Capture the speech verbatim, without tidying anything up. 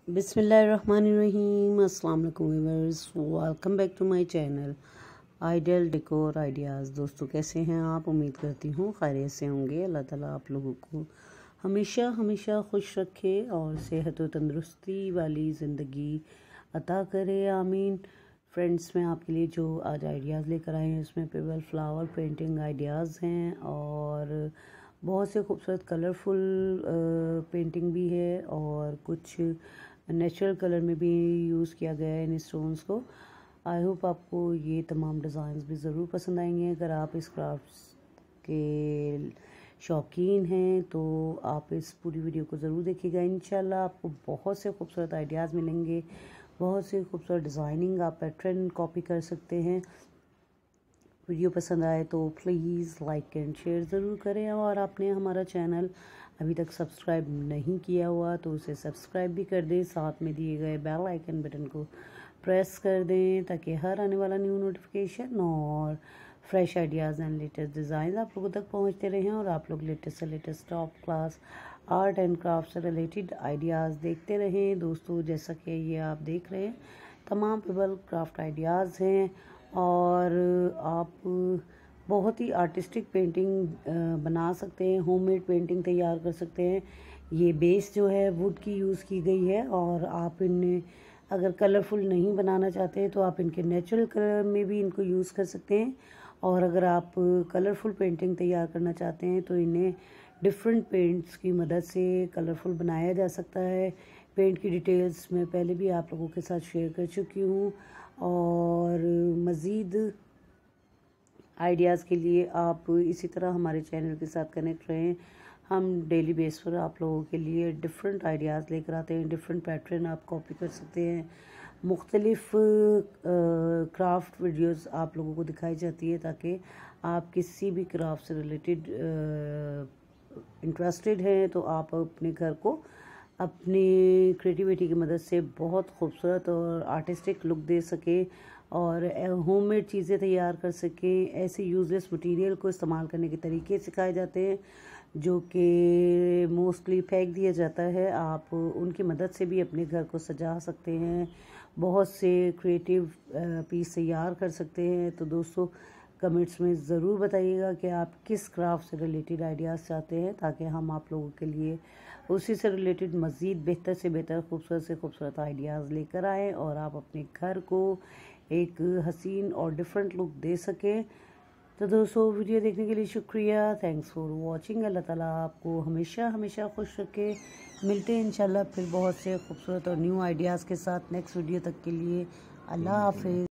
बिस्मिल्लाहिर्रहमानिर्रहीम। अस्सलाम वालेकुम viewers, welcome back to my channel ideal decor ideas. दोस्तों कैसे हैं आप? उम्मीद करती हूँ खैरियत से होंगे। अल्लाह ताला आप लोगों को हमेशा हमेशा खुश रखे और सेहत और तंदुरुस्ती वाली ज़िंदगी अता करे, आमीन। फ्रेंड्स, मैं आपके लिए जो आज आइडियाज़ लेकर आए हैं उसमें पेबल फ्लावर पेंटिंग आइडियाज़ हैं और बहुत से खूबसूरत कलरफुल पेंटिंग भी है और कुछ नेचुरल कलर में भी यूज़ किया गया है इन स्टोन्स को। आई होप आपको ये तमाम डिज़ाइंस भी ज़रूर पसंद आएंगे। अगर आप इस क्राफ्ट्स के शौकीन हैं तो आप इस पूरी वीडियो को ज़रूर देखिएगा। इंशाल्लाह आपको बहुत से खूबसूरत आइडियाज़ मिलेंगे, बहुत से खूबसूरत डिज़ाइनिंग आप पैटर्न कॉपी कर सकते हैं। वीडियो पसंद आए तो प्लीज़ लाइक एंड शेयर ज़रूर करें और आपने हमारा चैनल अभी तक सब्सक्राइब नहीं किया हुआ तो उसे सब्सक्राइब भी कर दें, साथ में दिए गए बेल आइकन बटन को प्रेस कर दें ताकि हर आने वाला न्यू नोटिफिकेशन और fresh ideas and latest design आप लोगों तक पहुंचते रहें और आप लोग लेटेस्ट से latest top class art and craft से रिलेटेड आइडियाज़ देखते रहें। दोस्तों, जैसा कि ये आप देख रहे हैं तमाम पेबल क्राफ्ट आइडियाज़ हैं और आप बहुत ही आर्टिस्टिक पेंटिंग बना सकते हैं, होममेड पेंटिंग तैयार कर सकते हैं। ये बेस जो है वुड की यूज़ की गई है और आप इन्हें अगर कलरफुल नहीं बनाना चाहते हैं तो आप इनके नेचुरल कलर में भी इनको यूज़ कर सकते हैं और अगर आप कलरफुल पेंटिंग तैयार करना चाहते हैं तो इन्हें डिफरेंट पेंट्स की मदद से कलरफुल बनाया जा सकता है। पेंट की डिटेल्स मैं पहले भी आप लोगों के साथ शेयर कर चुकी हूँ और मज़ीद आइडियाज़ के लिए आप इसी तरह हमारे चैनल के साथ कनेक्ट रहें। हम डेली बेस पर आप लोगों के लिए डिफरेंट आइडियाज़ लेकर आते हैं, डिफरेंट पैटर्न आप कॉपी कर सकते हैं। मुख्तलिफ क्राफ्ट वीडियोस आप लोगों को दिखाई जाती है ताकि आप किसी भी क्राफ्ट से रिलेटेड इंटरेस्टेड हैं तो आप अपने घर को अपनी क्रिएटिविटी की मदद से बहुत खूबसूरत और आर्टिस्टिक लुक दे सके और होममेड चीज़ें तैयार कर सकें। ऐसे यूज़लेस मटेरियल को इस्तेमाल करने के तरीके सिखाए जाते हैं जो कि मोस्टली फेंक दिया जाता है। आप उनकी मदद से भी अपने घर को सजा सकते हैं, बहुत से क्रिएटिव पीस तैयार कर सकते हैं। तो दोस्तों, कमेंट्स में ज़रूर बताइएगा कि आप किस क्राफ्ट से रिलेटेड आइडियाज़ चाहते हैं ताकि हम आप लोगों के लिए उसी से रिलेटेड मज़ीद बेहतर से बेहतर खूबसूरत से खूबसूरत आइडियाज़ लेकर आएँ और आप अपने घर को एक हसीन और डिफरेंट लुक दे सकें। तो दोस्तों, वीडियो देखने के लिए शुक्रिया। Thanks for watching. अल्लाह ताला आपको हमेशा हमेशा खुश रखे। मिलते हैं इंशाल्लाह फिर बहुत से खूबसूरत और न्यू आइडियाज़ के साथ नेक्स्ट वीडियो तक के लिए। अल्लाह हाफिज़।